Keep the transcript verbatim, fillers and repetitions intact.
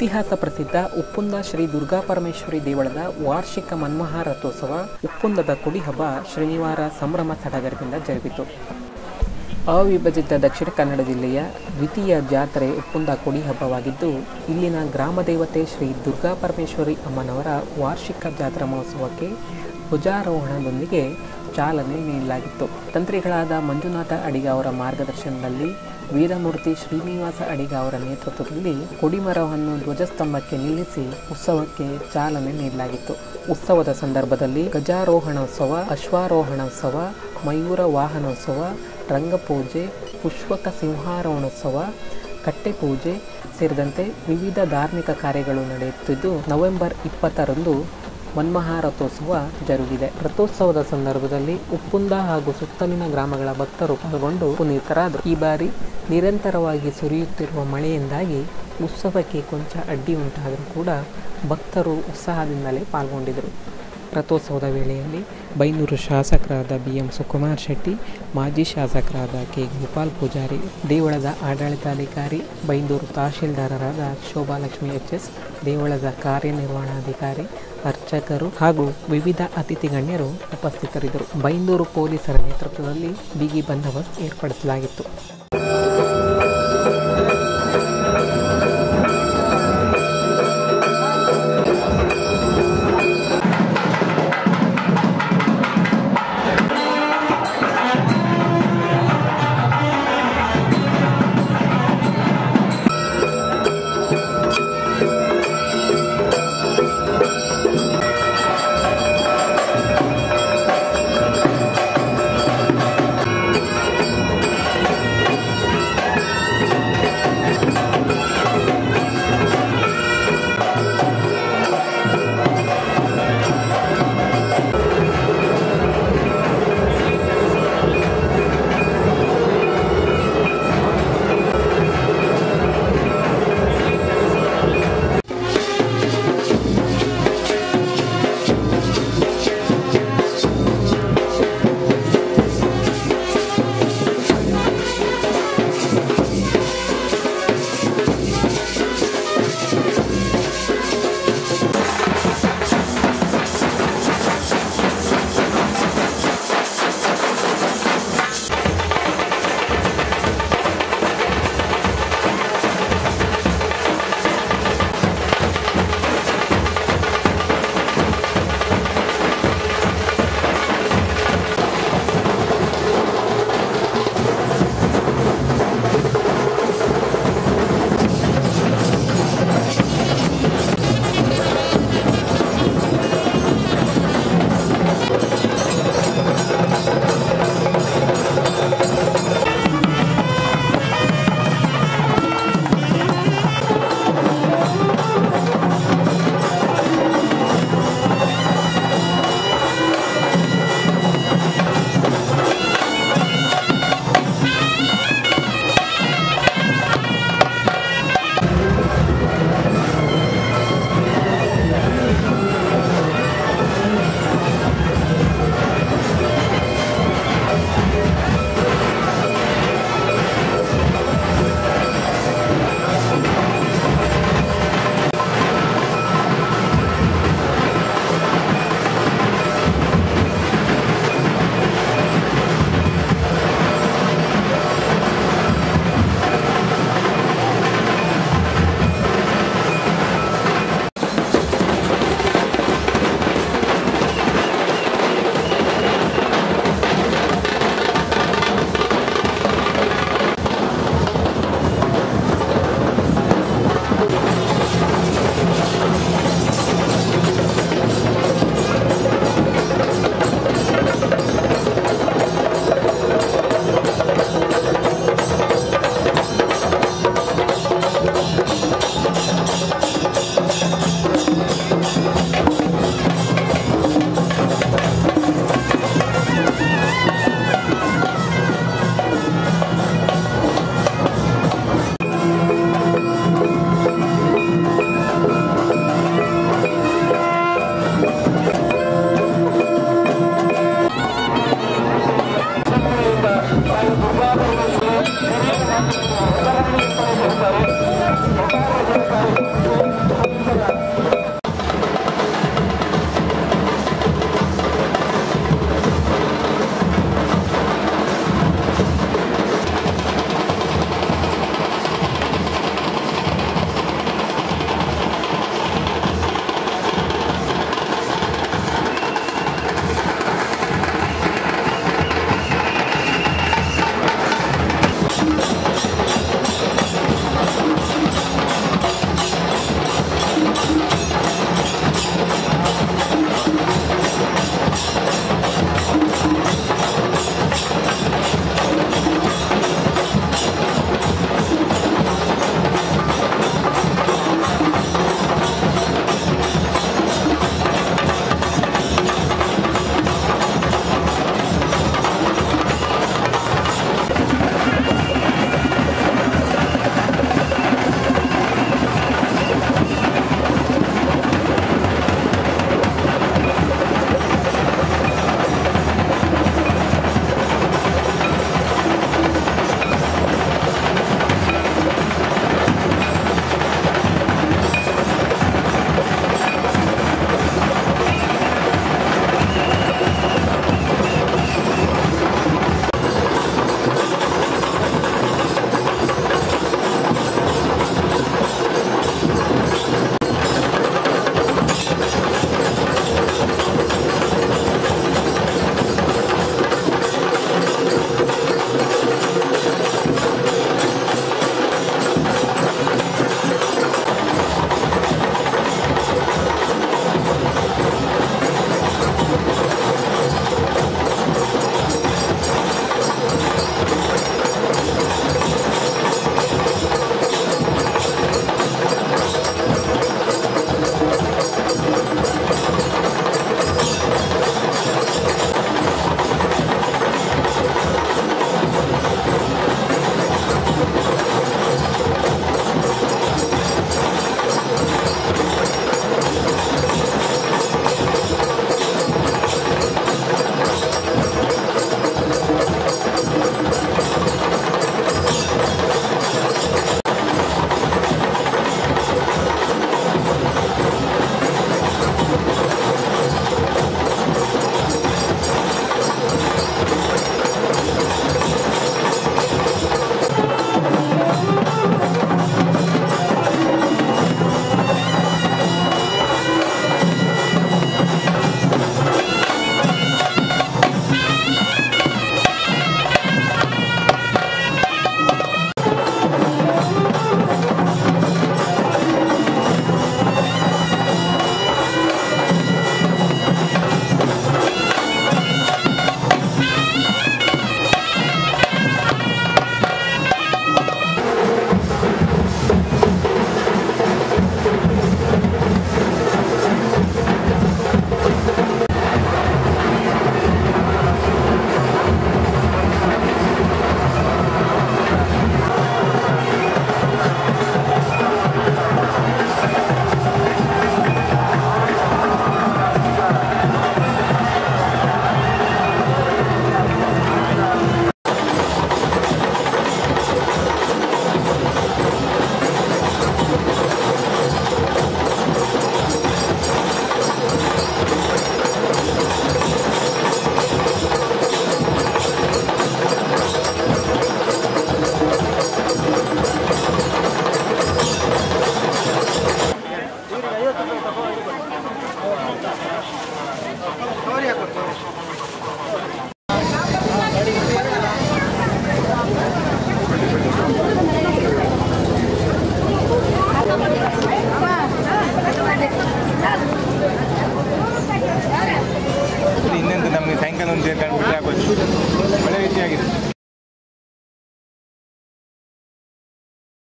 ಇತಿಹಾಸ ಪ್ರಸಿದ್ಧ ಉಪ್ಪುಂದ ಶ್ರೀ ದುರ್ಗಾಪರಮೇಶ್ವರಿ ದೇವಳದ ವಾರ್ಷಿಕ ಮನ್ಮಹಾ ರಥೋತ್ಸವ ಉಪ್ಪುಂದದ ಕೊಡಿ ಹಬ್ಬ ಶನಿವಾರ ಸಂಭ್ರಮ ಸಡಗರದಿಂದ ಜರುಗಿತು. ಅವಿಭಜಿತ ದಕ್ಷಿಣ ಕನ್ನಡ ಜಿಲ್ಲೆಯ ದ್ವಿತೀಯ ಜಾತ್ರೆ ಉಪ್ಪುಂದ ಕೊಡಿ ಹಬ್ಬವಾಗಿದ್ದು, ಇಲ್ಲಿನ ಗ್ರಾಮ ದೇವತೆ ಶ್ರೀ ದುರ್ಗಾಪರಮೇಶ್ವರಿ ಅಮ್ಮನವರ ವಾರ್ಷಿಕ ಜಾತ್ರಾ ಮಹೋತ್ಸವಕ್ಕೆ ಧ್ವಜಾರೋಹಣದೊಂದಿಗೆ ಚಾಲನೆ ನೀಡಲಾಗಿತ್ತು. ತಂತ್ರಿಗಳಾದ ಮಂಜುನಾಥ ಅಡಿಗ ಅವರ ಮಾರ್ಗದರ್ಶನದಲ್ಲಿ ವೀರಮೂರ್ತಿ ಶ್ರೀನಿವಾಸ ಅಡಿಗ ಅವರ ನೇತೃತ್ವದಲ್ಲಿ ಕೊಡಿಮರವನ್ನು ಧ್ವಜಸ್ತಂಭಕ್ಕೆ ನಿಲ್ಲಿಸಿ ಉತ್ಸವಕ್ಕೆ ಚಾಲನೆ ನೀಡಲಾಗಿತ್ತು. ಉತ್ಸವದ ಸಂದರ್ಭದಲ್ಲಿ ಗಜಾರೋಹಣೋತ್ಸವ, ಅಶ್ವಾರೋಹಣೋತ್ಸವ, ಮಯೂರ ವಾಹನೋತ್ಸವ, ರಂಗಪೂಜೆ, ಪುಷ್ಪಕ ಸಿಂಹಾರೋಹಣೋತ್ಸವ, ಕಟ್ಟೆಪೂಜೆ ಸೇರಿದಂತೆ ವಿವಿಧ ಧಾರ್ಮಿಕ ಕಾರ್ಯಗಳು ನಡೆಯುತ್ತಿದ್ದು, ನವೆಂಬರ್ ಇಪ್ಪತ್ತರಂದು ಮನ್ಮಹಾ ರಥೋತ್ಸವ ಜರುಗಿದೆ. ರಥೋತ್ಸವದ ಸಂದರ್ಭದಲ್ಲಿ ಉಪ್ಪುಂದ ಹಾಗೂ ಸುತ್ತಲಿನ ಗ್ರಾಮಗಳ ಭಕ್ತರು ಪಾಲ್ಗೊಂಡು ಪುನೀತರಾದರು. ಈ ಬಾರಿ ನಿರಂತರವಾಗಿ ಸುರಿಯುತ್ತಿರುವ ಮಳೆಯಿಂದಾಗಿ ಉತ್ಸವಕ್ಕೆ ಕೊಂಚ ಅಡ್ಡಿ ಉಂಟಾದರೂ ಕೂಡ ಭಕ್ತರು ಉತ್ಸಾಹದಿಂದಲೇ ಪಾಲ್ಗೊಂಡಿದ್ದರು. ರಥೋತ್ಸವದ ವೇಳೆಯಲ್ಲಿ ಬೈಂದೂರು ಶಾಸಕರಾದ ಬಿ ಎಂ ಸುಕುಮಾರ್ ಶೆಟ್ಟಿ, ಮಾಜಿ ಶಾಸಕರಾದ ಕೆ ಗೋಪಾಲ್ ಪೂಜಾರಿ, ದೇವಳದ ಆಡಳಿತಾಧಿಕಾರಿ, ಬೈಂದೂರು ತಹಶೀಲ್ದಾರರಾದ ಶೋಭಾಲಕ್ಷ್ಮಿ ಎಚ್ ಎಸ್, ದೇವಳದ ಕಾರ್ಯನಿರ್ವಹಣಾಧಿಕಾರಿ, ಅರ್ಚಕರು ಹಾಗೂ ವಿವಿಧ ಅತಿಥಿ ಗಣ್ಯರು ಉಪಸ್ಥಿತರಿದ್ದರು. ಬೈಂದೂರು ಪೊಲೀಸರ ನೇತೃತ್ವದಲ್ಲಿ ಬಿಗಿ ಬಂದೋಬಸ್ತ್ ಏರ್ಪಡಿಸಲಾಗಿತ್ತು.